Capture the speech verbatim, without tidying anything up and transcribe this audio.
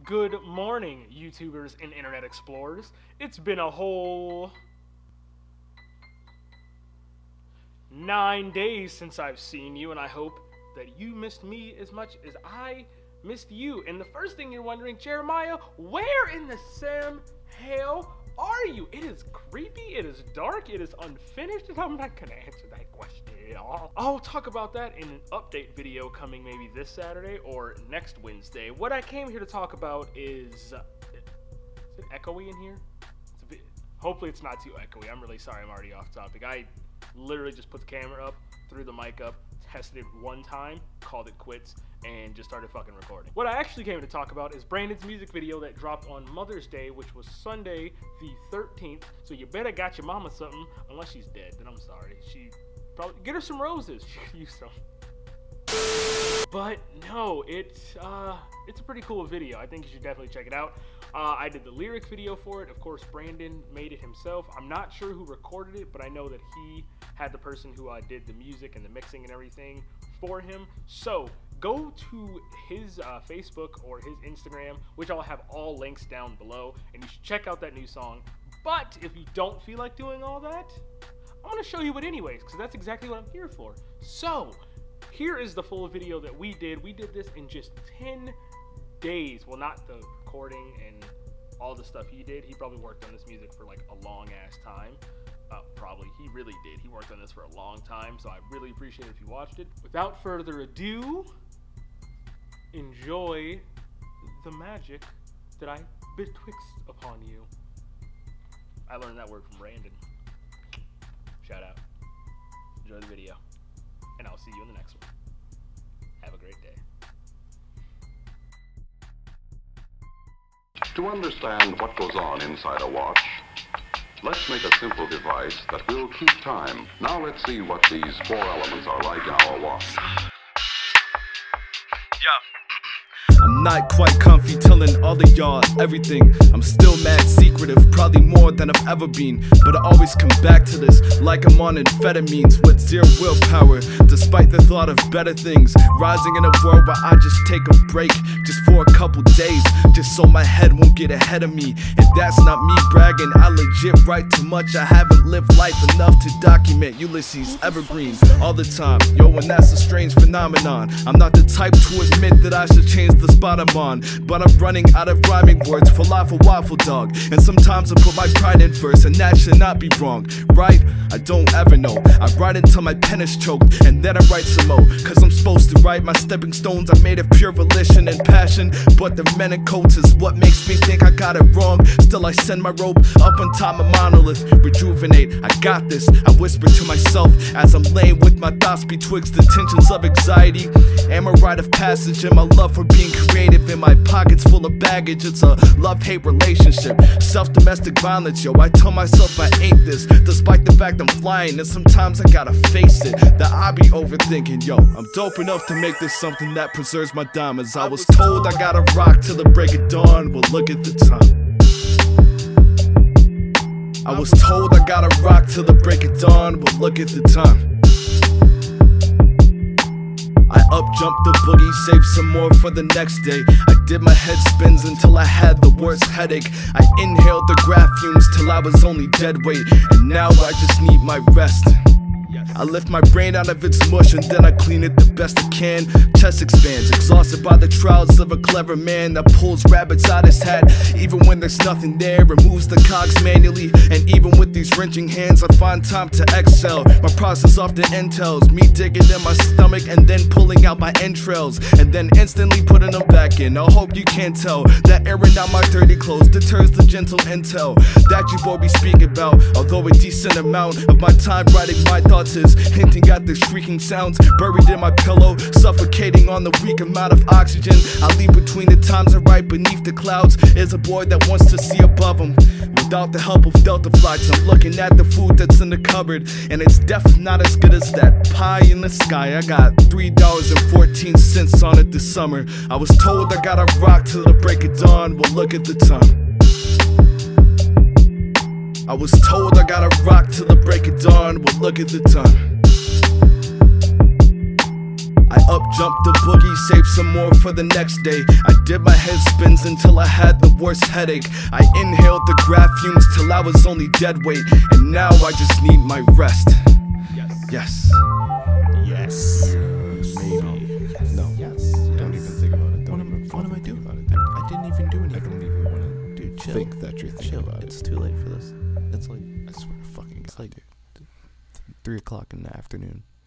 Good morning, YouTubers and Internet Explorers. It's been a whole nine days since I've seen you, and I hope that you missed me as much as I missed you. And the first thing you're wondering, Jeremiah, where in the Sam hell are you? It is creepy, it is dark, it is unfinished, and I'm not gonna answer that question at all. I'll talk about that in an update video coming maybe this Saturday or next Wednesday. What I came here to talk about is, uh, is it echoey in here? It's a bit, hopefully it's not too echoey. I'm really sorry, I'm already off topic. I literally just put the camera up, threw the mic up, tested it one time, called it quits, and just started fucking recording. What I actually came to talk about is Brandon's music video that dropped on Mother's Day, which was Sunday the thirteenth. So you better got your mama something, unless she's dead, then I'm sorry. She probably, get her some roses, she could use some. But no, it's, uh, it's a pretty cool video. I think you should definitely check it out. Uh, I did the lyric video for it. Of course, Brandon made it himself. I'm not sure who recorded it, but I know that he had the person who uh, did the music and the mixing and everything for him. So go to his uh, Facebook or his Instagram, which I'll have all links down below, and you should check out that new song. But if you don't feel like doing all that, I'm gonna show you it anyways, because that's exactly what I'm here for. So here is the full video that we did. We did this in just ten days. Well, not the recording and all the stuff he did. He probably worked on this music for like a long ass time. Uh, probably, he really did. He worked on this for a long time, so I really appreciate it if you watched it. Without further ado, enjoy the magic that I betwixt upon you. I learned that word from Brandon. Shout out. Enjoy the video, and I'll see you in the next one. Have a great day. To understand what goes on inside a watch, let's make a simple device that will keep time. Now let's see what these four elements are like in our watch. I'm not quite comfy telling all of y'all everything. I'm still mad secretive, probably more than I've ever been. But I always come back to this like I'm on amphetamines with zero willpower, despite the thought of better things. Rising in a world where I just take a break just for a couple days, just so my head won't get ahead of me. And that's not me bragging, I legit write too much. I haven't lived life enough to document Ulysses Evergreen all the time. Yo, and that's a strange phenomenon. I'm not the type to admit that I should change the spot I'm on, but I'm running out of rhyming words. Falafel waffle dog, and sometimes I put my pride in first, and that should not be wrong, right? I don't ever know. I write until my pen is choked, and then I write some more, cause I'm supposed to write. My stepping stones are made of pure volition and passion, but the men in coats is what makes me think I got it wrong. Still I send my rope up on top of monolith, rejuvenate, I got this, I whisper to myself as I'm laying with my thoughts betwixt the tensions of anxiety and my rite of passage, and my love for being creative. In my pockets full of baggage, it's a love-hate relationship, self-domestic violence. Yo, I tell myself I ain't this, despite the fact I'm flying, and sometimes I gotta face it that I be overthinking. Yo, I'm dope enough to make this something that preserves my diamonds. I was told I gotta rock till the break of dawn. Well, look at the time. I was told I gotta rock till the break of dawn. Well, look at the time. I up jumped the boogie, saved some more for the next day. I did my head spins until I had the worst headache. I inhaled the graph fumes till I was only dead weight, and now I just need my rest. I lift my brain out of its mush and then I clean it the best I can. Chest expands, exhausted by the trials of a clever man that pulls rabbits out his hat. Even when there's nothing there, removes the cogs manually. And even with these wrenching hands, I find time to excel. My process often entails me digging in my stomach and then pulling out my entrails, and then instantly putting them back in. I hope you can't tell that airing out my dirty clothes deters the gentle intel that you boy be speaking about. Although a decent amount of my time writing my thoughts is hinting at the shrieking sounds buried in my pillow, suffocating on the weak amount of oxygen I leave between the times I write. Beneath the clouds is a boy that wants to see above him. Without the help of Delta flights, I'm looking at the food that's in the cupboard, and it's definitely not as good as that pie in the sky. I got three dollars and fourteen cents on it this summer. I was told I gotta rock till the break of dawn. Well, look at the time. I was told I gotta rock till the break of dawn. Well, look at the time. I up, jumped the boogie, saved some more for the next day. I did my head spins until I had the worst headache. I inhaled the graph fumes till I was only dead weight, and now I just need my rest. Yes. Yes. Maybe. No. Yes. Don't even think about it. Don't What am, even what am I fucking doing? think about it. I, I didn't even do I anything. don't even want to Dude, chill. think that you're thinking Chill. about It's it. too late for this. It's like I swear to fucking it's God, like dude. three o'clock in the afternoon.